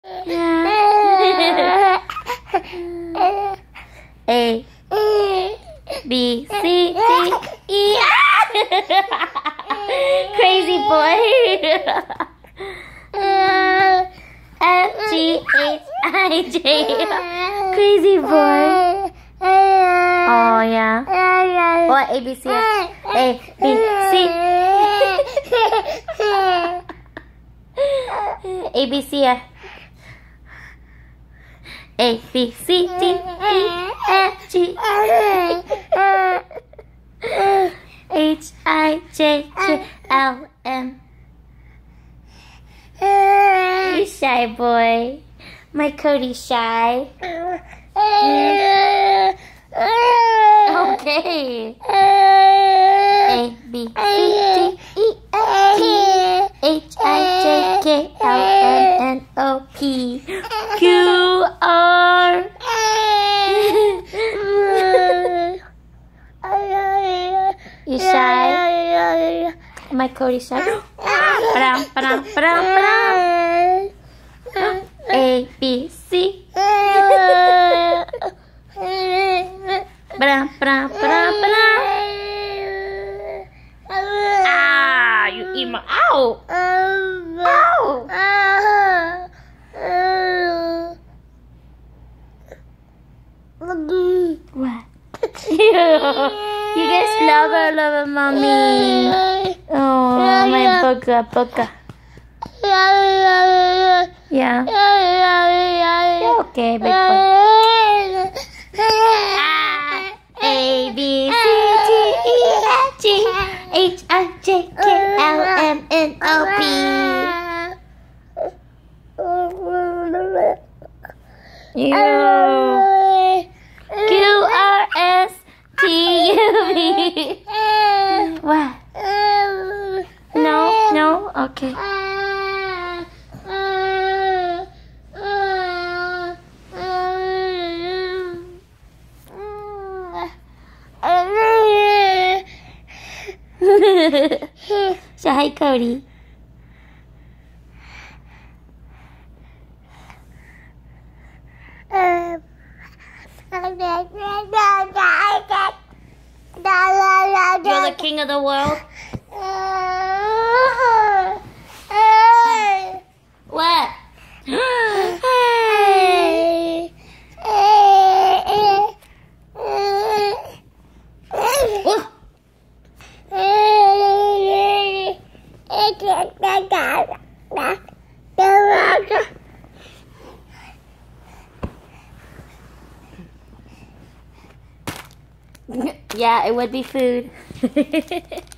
Yeah. A, B, C, D, E. Crazy boy. F, G, H, I, J. Crazy boy. Oh, yeah. What? A, B, C, F. A, B, C. A, B, C, F. A, B, C, D, E, F, G, H, I, J, K, L, M. You shy boy. My Cody's shy. Okay. A, B, C, D, E, F, G, H, I, J, K, L, M, N, O, P, Q, R. You shy? My Cody shy? Ba-dum, ba-dum, ba-dum, ba-dum. A, B, C. Ba-dum, ba-dum, ba-dum, ba-dum. Ah, you eat my... Ow! Ow! What? You guys love her, mommy. Oh, my booga. Yeah. You're okay, big boy. A, B, C, D, E, F, G, H, I, J, K, L, M, N, O, P. Q, R, S, T, U, V. What? No? Okay. Say hi, Cody. You're the king of the world. What? Yeah, it would be food.